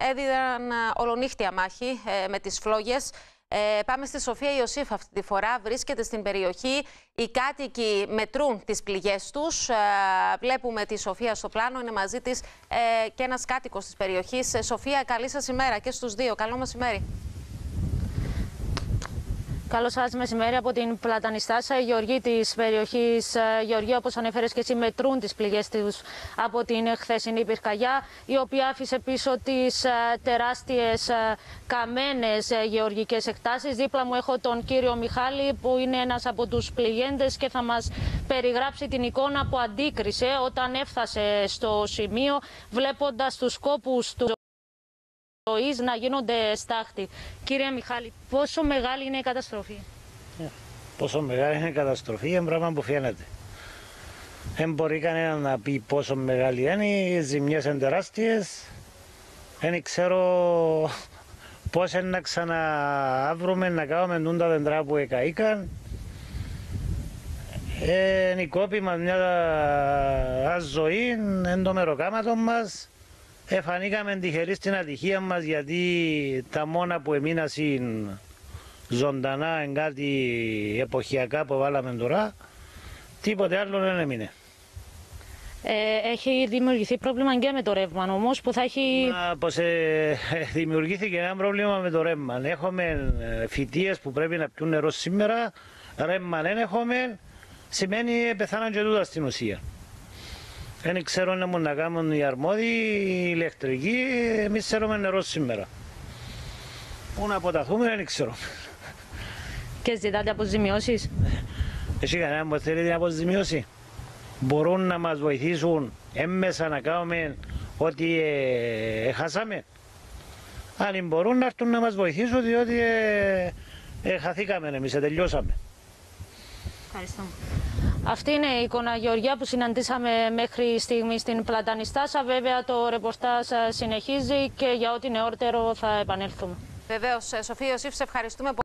έδιναν ολονύχτια μάχη με τις φλόγες. Πάμε στη Σοφία Ιωσήφ αυτή τη φορά. Βρίσκεται στην περιοχή. Οι κάτοικοι μετρούν τις πληγές τους. Βλέπουμε τη Σοφία στο πλάνο. Είναι μαζί της και ένας κάτοικος της περιοχής. Σοφία, καλή σας ημέρα και στους δύο. Καλό μεσημέρι. Καλό σας μεσημέρι από την Πλατανιστάσα. Οι γεωργοί της περιοχής, Γεωργία, όπως ανέφερες και εσύ, μετρούν τις πληγές τους από την χθεσινή πυρκαγιά, η οποία άφησε πίσω τις τεράστιες καμένες γεωργικές εκτάσεις. Δίπλα μου έχω τον κύριο Μιχάλη, που είναι ένας από τους πληγέντες και θα μας περιγράψει την εικόνα που αντίκρισε όταν έφτασε στο σημείο, βλέποντας τους κόπους του ζωής να γίνονται στάχτη. Κύριε Μιχάλη, πόσο μεγάλη είναι η καταστροφή? Πόσο μεγάλη είναι η καταστροφή είναι πράγμα που φαίνεται. Δεν μπορεί κανένα να πει πόσο μεγάλη είναι, οι ζημιές είναι τεράστιες. Δεν ξέρω πώς είναι να ξαναβρούμε να κάνουμε τα δέντρα που εκαήκαν. Είναι η κόπη μας μια ζωή, είναι το μεροκάματο μας. Εφανήκαμε τυχεροί στην ατυχία μας, γιατί τα μόνα που έμειναν ζωντανά είναι κάτι εποχιακά που βάλαμε τώρα. Τίποτε άλλο δεν έμεινε. Έχει δημιουργηθεί πρόβλημα και με το ρεύμα όμως που θα έχει... Δημιουργήθηκε ένα πρόβλημα με το ρεύμα. Έχουμε φοιτίες που πρέπει να πιούν νερό σήμερα, ρεύμα δεν έχουμε, σημαίνει πεθάναν και τούτα στην ουσία. Δεν ξέρω να μου να κάνουν οι αρμόδιοι, οι ηλεκτρικοί, εμείς ξέρουμε νερό σήμερα. Πού να αποταθούμε δεν ξέρω. Και ζητάτε αποζημιώσεις? Εσύ κανένα μου θέλει την αποζημιώση? Μπορούν να μας βοηθήσουν έμμεσα να κάνουμε ό,τι χάσαμε? Αν μπορούν να έρθουν να μας βοηθήσουν, διότι χαθήκαμε εμείς, τελειώσαμε. Ευχαριστώ. Αυτή είναι η εικόνα, Γεωργία, που συναντήσαμε μέχρι στιγμή στην Πλατανιστάσα. Βέβαια το ρεπορτάζ συνεχίζει και για ό,τι νεότερο θα επανέλθουμε. Βεβαίως, Σοφία Ιωσήφ, σε ευχαριστούμε πολύ.